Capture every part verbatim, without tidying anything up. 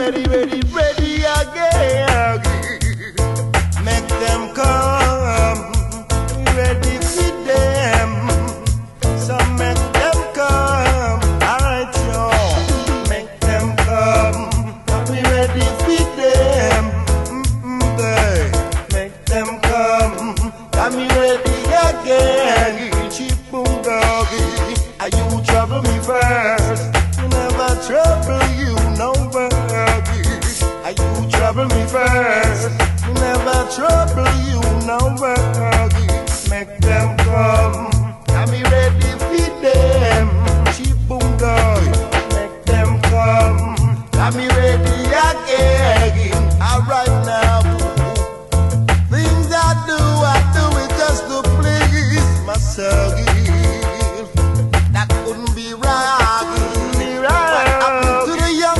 ready, ready, ready again. Make them come, ready for them. So make them come, alright y'all. Make them come, we ready for them. Mm-mm, they make them come, I'm ready again. Cheap boom doggy, are you trouble me first? You never trouble you nobody. Are you trouble me first? You never trouble you nobody. Make them come, I'm ready for them. Cheap boom dog, make them come, I'm ready again. Alright now, things I do, I do it just to please myself. That couldn't be right. What happened to the young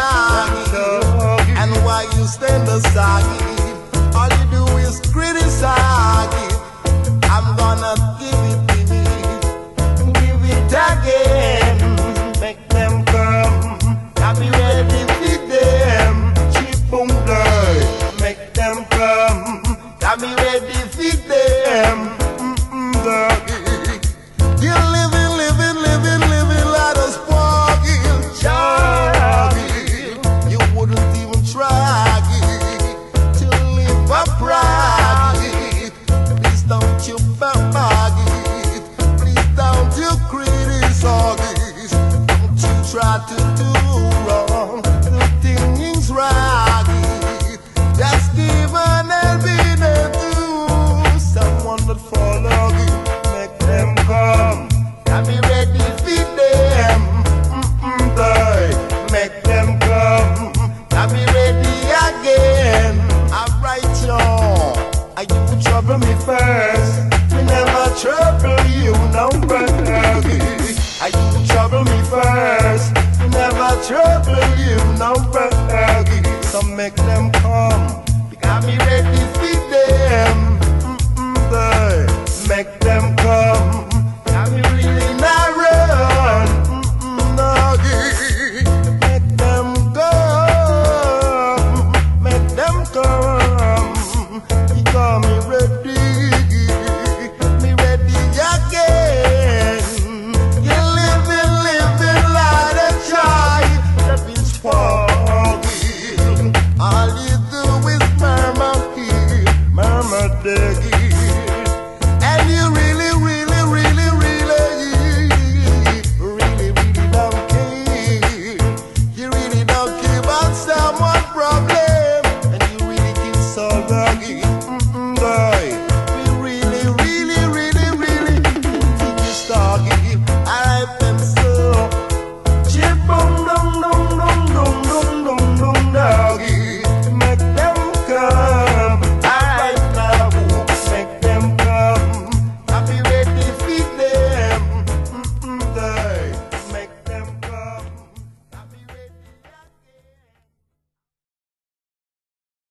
child? And why you stand aside? All you do is criticize. I'm gonna give it, give it, give it again. Make them come, I'll be ready for them. Cheap boom blood, make them come, I'll be ready for them. Mm-mm, doggy. You're living, living, living, living like a spoil child. You wouldn't even try to live upright. Please don't you bag it. Please don't you criticize. Don't you try to do wrong. Do things right. Just give an helping hand to someone that follow you. Make them come, I'll be ready for them. Mm-mm, they make them come, I'll be ready again. Alright y'all, are you trouble me first? We never trouble you nobody. Are you trouble me first? We never trouble you nobody. So make them